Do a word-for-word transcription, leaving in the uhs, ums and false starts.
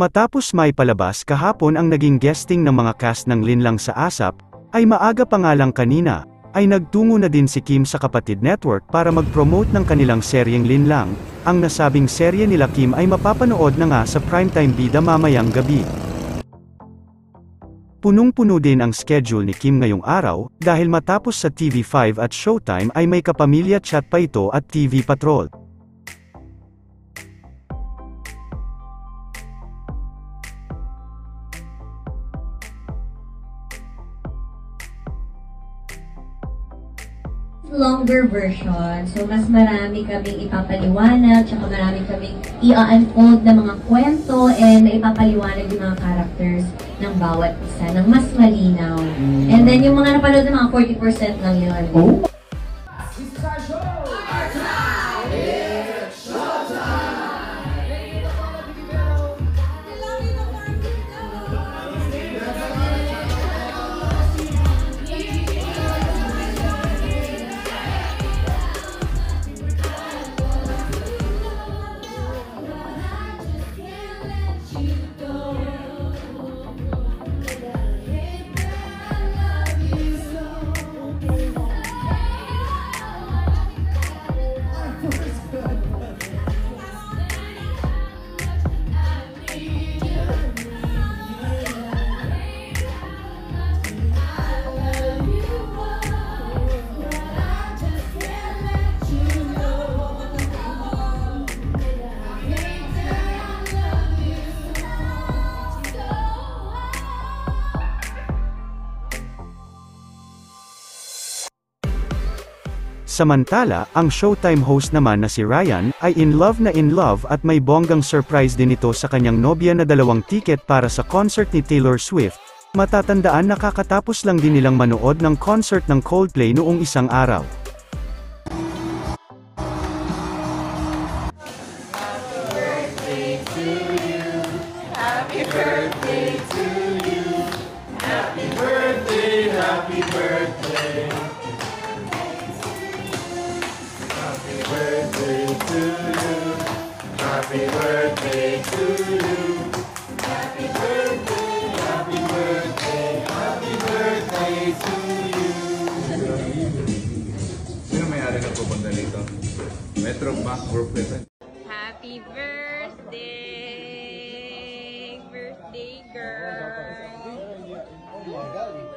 Matapos may palabas kahapon ang naging guesting ng mga cast ng Linlang sa ASAP, ay maaga pa nga lang kanina, ay nagtungo na din si Kim sa Kapatid Network para mag-promote ng kanilang seryeng Linlang. Ang nasabing serye nila Kim ay mapapanood na nga sa primetime bida mamayang gabi. Punong-puno din ang schedule ni Kim ngayong araw, dahil matapos sa T V five at Showtime ay may kapamilya chat pa ito at T V Patrol. Longer version. So, mas marami kaming ipapaliwanag, tsaka marami kaming i-unfold na mga kwento, and ipapaliwanag yung mga characters ng bawat isa ng mas malinaw. Mm. And then, yung mga napanood ng mga forty percent lang yun. Oh? Samantala, ang Showtime host naman na si Ryan, ay in love na in love at may bonggang surprise din ito sa kanyang nobya na dalawang tiket para sa concert ni Taylor Swift. Matatandaan na kakatapos lang din nilang manood ng concert ng Coldplay noong isang araw. Happy birthday to you. Happy birthday, happy birthday. Happy birthday to you. Happy birthday to you. Happy birthday, happy birthday, happy birthday to you. Sino may-ari na pupunta dito? Metro Bank or Present? Happy birthday, birthday girl.